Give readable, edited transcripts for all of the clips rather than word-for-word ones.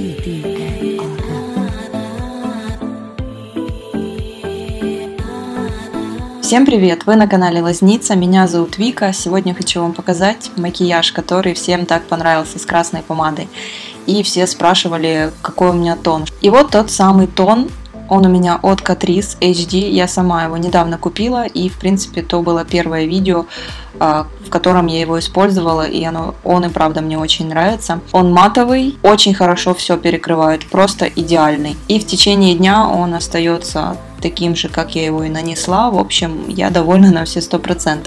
Всем привет! Вы на канале Лазница, меня зовут Вика. Сегодня хочу вам показать макияж, который всем так понравился с красной помадой. И все спрашивали, какой у меня тон. И вот тот самый тон, он у меня от Catrice HD. Я сама его недавно купила, и в принципе то было первое видео, в котором я его использовала, и он и правда мне очень нравится. Он матовый, очень хорошо все перекрывает, просто идеальный. И в течение дня он остается таким же, как я его и нанесла. В общем, я довольна на все 100%.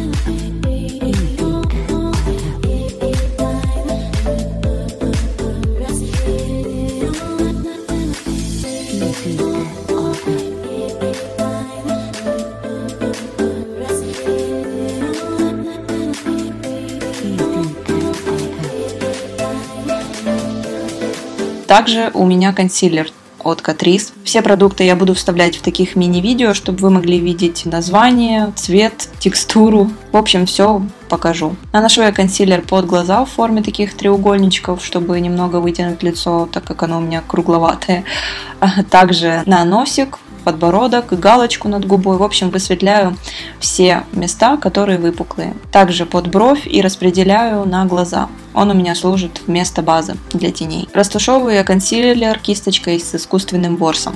Также у меня консилер от Catrice. Все продукты я буду вставлять в таких мини-видео, чтобы вы могли видеть название, цвет, текстуру. В общем, все покажу. Наношу я консилер под глаза в форме таких треугольничков, чтобы немного вытянуть лицо, так как оно у меня кругловатое. Также на носик, подбородок, галочку над губой. В общем, высветляю все места, которые выпуклые. Также под бровь и распределяю на глаза. Он у меня служит вместо базы для теней. Растушевываю я консилер кисточкой с искусственным ворсом.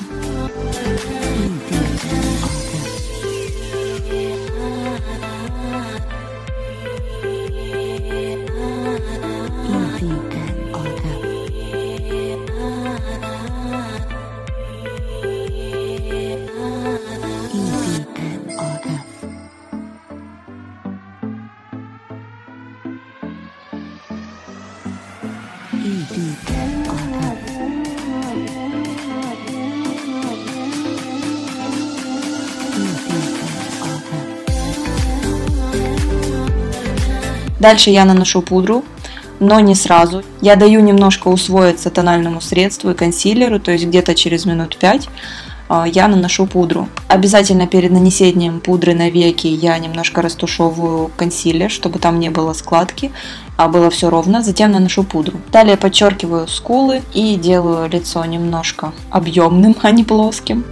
Дальше я наношу пудру, но не сразу. Я даю немножко усвоиться тональному средству и консилеру, то есть где-то через минут 5 я наношу пудру. Обязательно перед нанесением пудры на веки я немножко растушевываю консилер, чтобы там не было складки, а было все ровно. Затем наношу пудру. Далее подчеркиваю скулы и делаю лицо немножко объемным, а не плоским.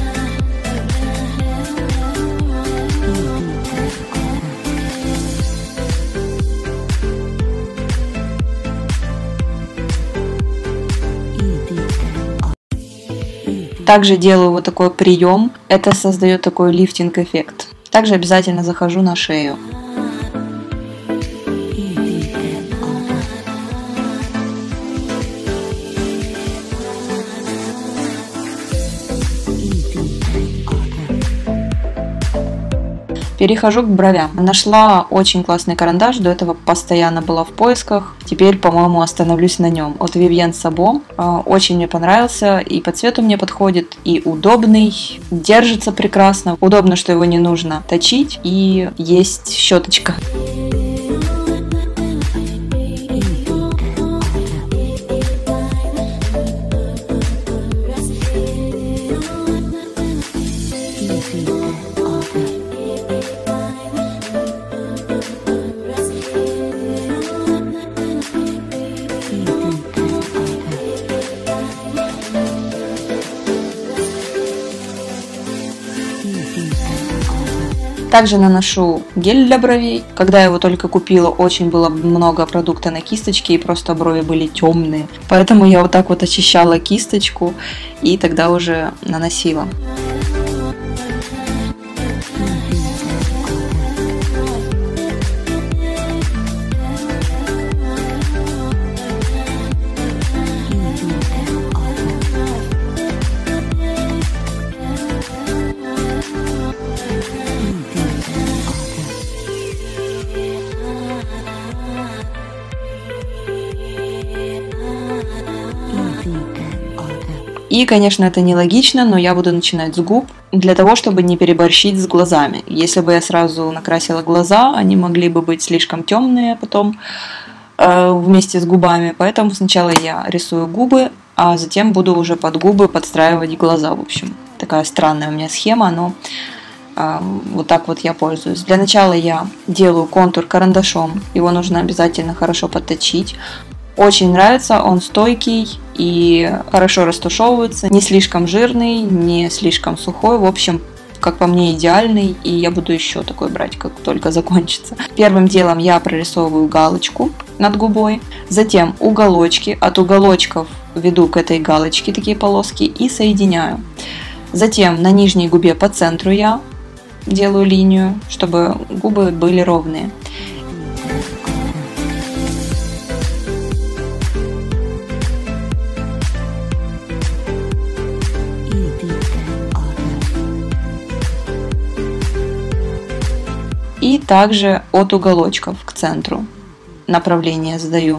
Также делаю вот такой прием, это создает такой лифтинг-эффект. Также обязательно захожу на шею. Перехожу к бровям. Нашла очень классный карандаш, до этого постоянно была в поисках. Теперь, по-моему, остановлюсь на нем. От Vivienne Sabo. Очень мне понравился, и по цвету мне подходит, и удобный, держится прекрасно. Удобно, что его не нужно точить, и есть щеточка. Также наношу гель для бровей. Когда я его только купила, очень было много продукта на кисточке, и просто брови были темные. Поэтому я вот так вот очищала кисточку и тогда уже наносила. И, конечно, это нелогично, но я буду начинать с губ, для того, чтобы не переборщить с глазами. Если бы я сразу накрасила глаза, они могли бы быть слишком темные потом вместе с губами. Поэтому сначала я рисую губы, а затем буду уже под губы подстраивать глаза. В общем, такая странная у меня схема, но вот так вот я пользуюсь. Для начала я делаю контур карандашом. Его нужно обязательно хорошо подточить. Очень нравится, он стойкий, и хорошо растушевывается, не слишком жирный, не слишком сухой, в общем, как по мне, идеальный, и я буду еще такой брать, как только закончится. Первым делом я прорисовываю галочку над губой, затем уголочки, от уголочков веду к этой галочке такие полоски и соединяю. Затем на нижней губе по центру я делаю линию, чтобы губы были ровные. И также от уголочков к центру направление задаю.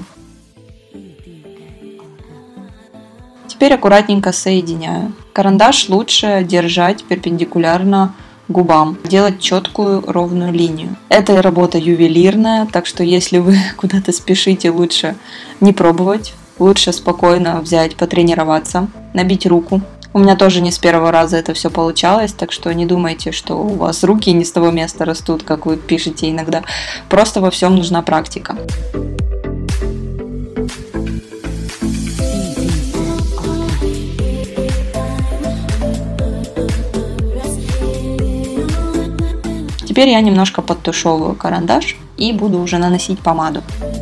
Теперь аккуратненько соединяю. Карандаш лучше держать перпендикулярно губам, делать четкую ровную линию. Это работа ювелирная, так что если вы куда-то спешите, лучше не пробовать, лучше спокойно взять, потренироваться, набить руку. У меня тоже не с первого раза это все получалось, так что не думайте, что у вас руки не с того места растут, как вы пишете иногда. Просто во всем нужна практика. Теперь я немножко подтушевываю карандаш и буду уже наносить помаду.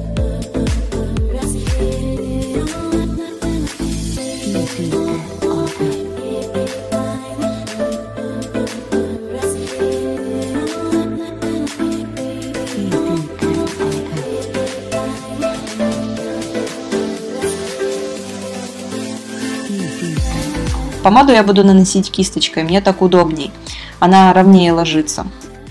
Помаду я буду наносить кисточкой, мне так удобней, она ровнее ложится.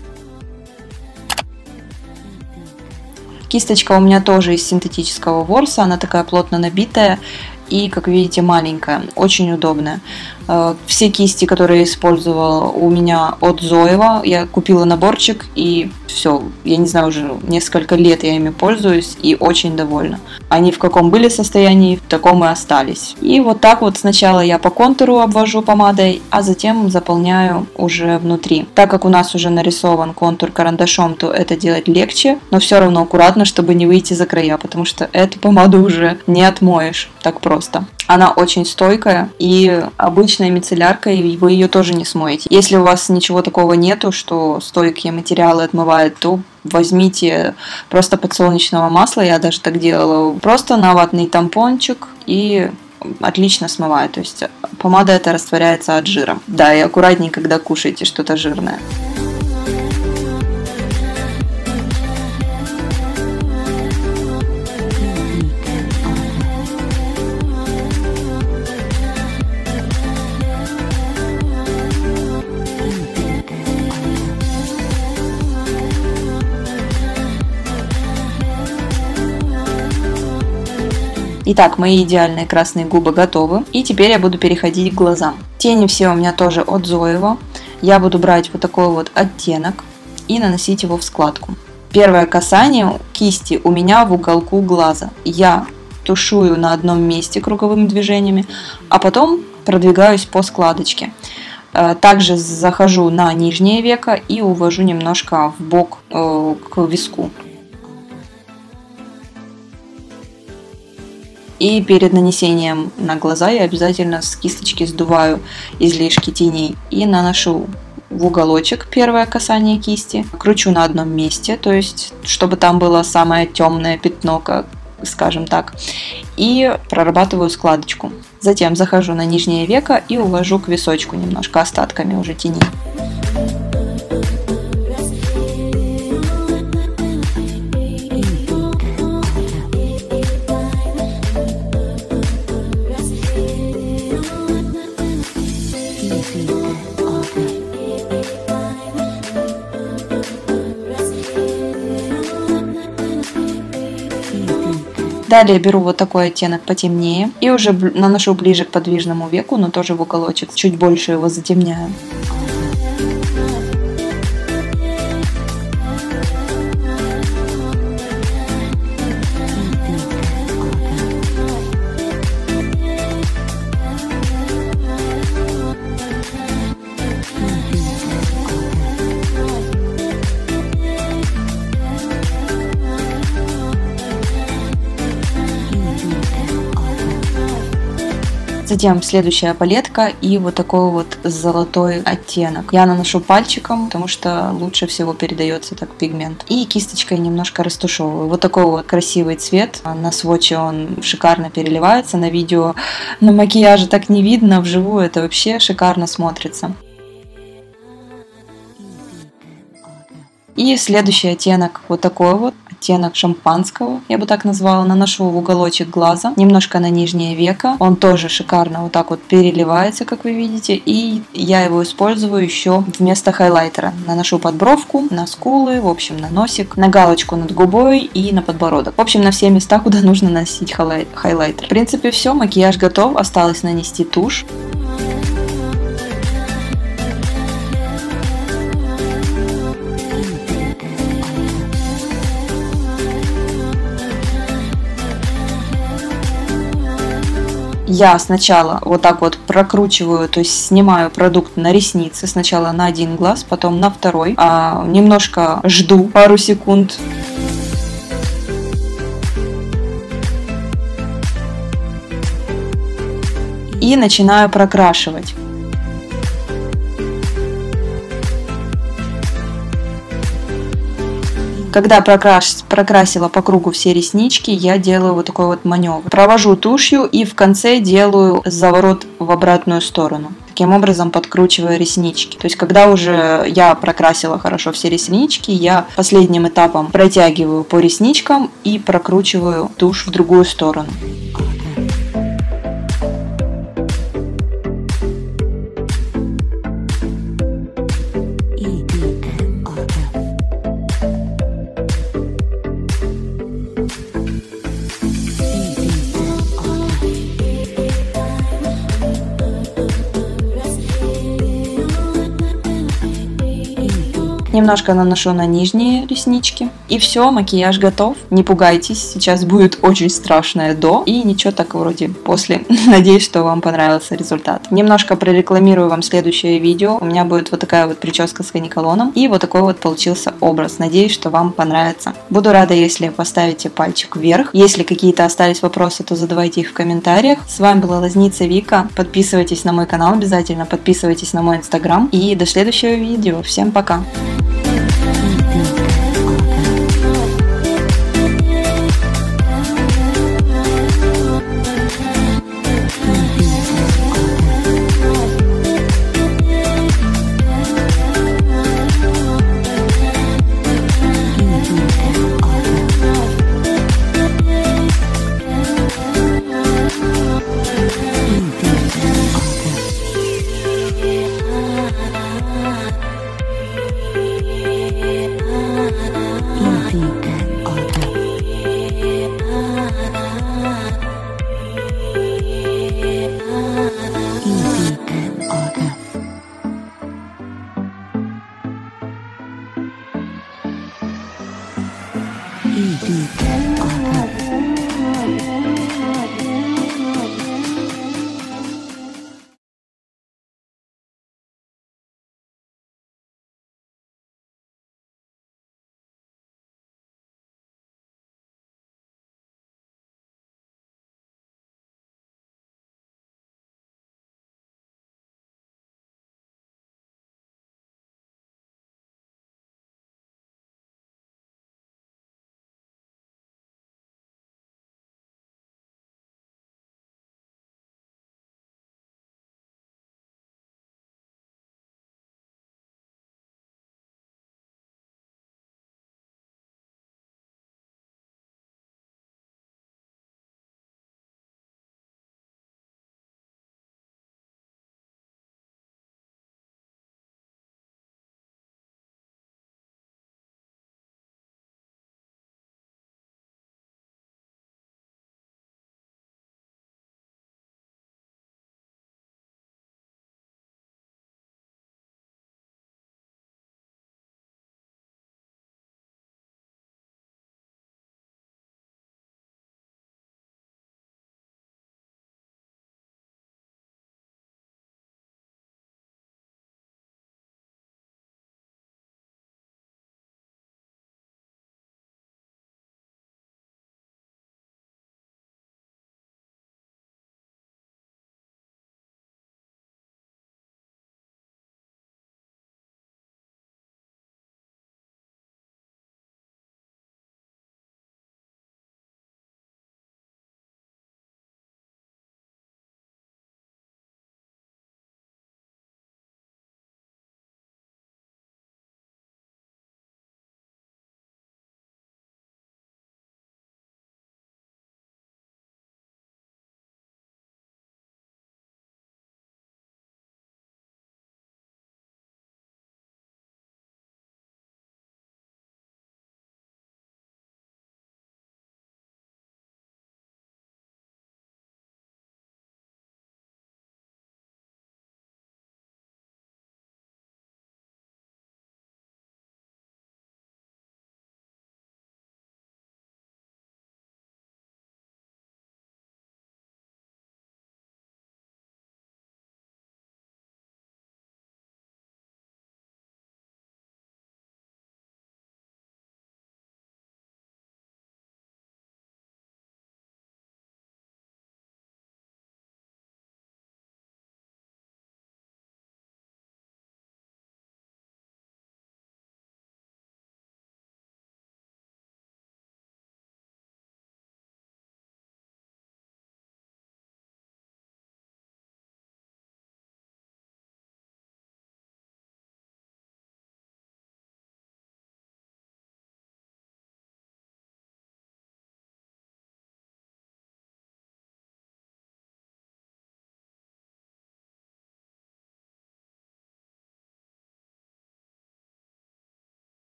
Кисточка у меня тоже из синтетического ворса, она такая плотно набитая и, как видите, маленькая, очень удобная. Все кисти, которые я использовала, у меня от Zoeva. Я купила наборчик и все, я не знаю, уже несколько лет я ими пользуюсь и очень довольна. Они в каком были состоянии, в таком и остались. И вот так вот сначала я по контуру обвожу помадой, а затем заполняю уже внутри. Так как у нас уже нарисован контур карандашом, то это делать легче, но все равно аккуратно, чтобы не выйти за края, потому что эту помаду уже не отмоешь так просто. Она очень стойкая, и обычной мицелляркой вы ее тоже не смоете. Если у вас ничего такого нету, что стойкие материалы отмывают, то возьмите просто подсолнечного масла, я даже так делала, просто на ватный тампончик и отлично смывает. То есть помада эта растворяется от жира. Да, и аккуратнее, когда кушаете что-то жирное. Итак, мои идеальные красные губы готовы. И теперь я буду переходить к глазам. Тени все у меня тоже от Zoeva. Я буду брать вот такой вот оттенок и наносить его в складку. Первое касание кисти у меня в уголку глаза. Я тушую на одном месте круговыми движениями, а потом продвигаюсь по складочке. Также захожу на нижнее веко и увожу немножко в бок к виску. И перед нанесением на глаза я обязательно с кисточки сдуваю излишки теней и наношу в уголочек первое касание кисти. Кручу на одном месте, то есть чтобы там было самое темное пятно, скажем так. И прорабатываю складочку. Затем захожу на нижнее веко и увожу к височку немножко остатками уже теней. Далее беру вот такой оттенок потемнее и уже наношу ближе к подвижному веку, но тоже в уголочек, чуть больше его затемняю. Затем следующая палетка и вот такой вот золотой оттенок. Я наношу пальчиком, потому что лучше всего передается так пигмент. И кисточкой немножко растушевываю. Вот такой вот красивый цвет. На сводче он шикарно переливается. На видео, на макияже так не видно, вживую это вообще шикарно смотрится. И следующий оттенок вот такой вот. Оттенок шампанского, я бы так назвала, наношу в уголочек глаза, немножко на нижнее веко. Он тоже шикарно вот так вот переливается, как вы видите, и я его использую еще вместо хайлайтера. Наношу под бровку, на скулы, в общем, на носик, на галочку над губой и на подбородок. В общем, на все места, куда нужно наносить хайлайтер. В принципе, все, макияж готов, осталось нанести тушь. Я сначала вот так вот прокручиваю, то есть снимаю продукт на ресницы, сначала на один глаз, потом на второй, немножко жду пару секунд. И начинаю прокрашивать. Когда прокрасила по кругу все реснички, я делаю вот такой вот маневр. Провожу тушью и в конце делаю заворот в обратную сторону. Таким образом подкручиваю реснички. То есть, когда уже я прокрасила хорошо все реснички, я последним этапом протягиваю по ресничкам и прокручиваю тушь в другую сторону. Немножко наношу на нижние реснички. И все, макияж готов. Не пугайтесь, сейчас будет очень страшное до. И ничего так вроде после. Надеюсь, что вам понравился результат. Немножко прорекламирую вам следующее видео. У меня будет вот такая вот прическа с каниколоном. И вот такой вот получился образ. Надеюсь, что вам понравится. Буду рада, если поставите пальчик вверх. Если какие-то остались вопросы, то задавайте их в комментариях. С вами была Лозница Вика. Подписывайтесь на мой канал обязательно. Подписывайтесь на мой инстаграм. И до следующего видео. Всем пока!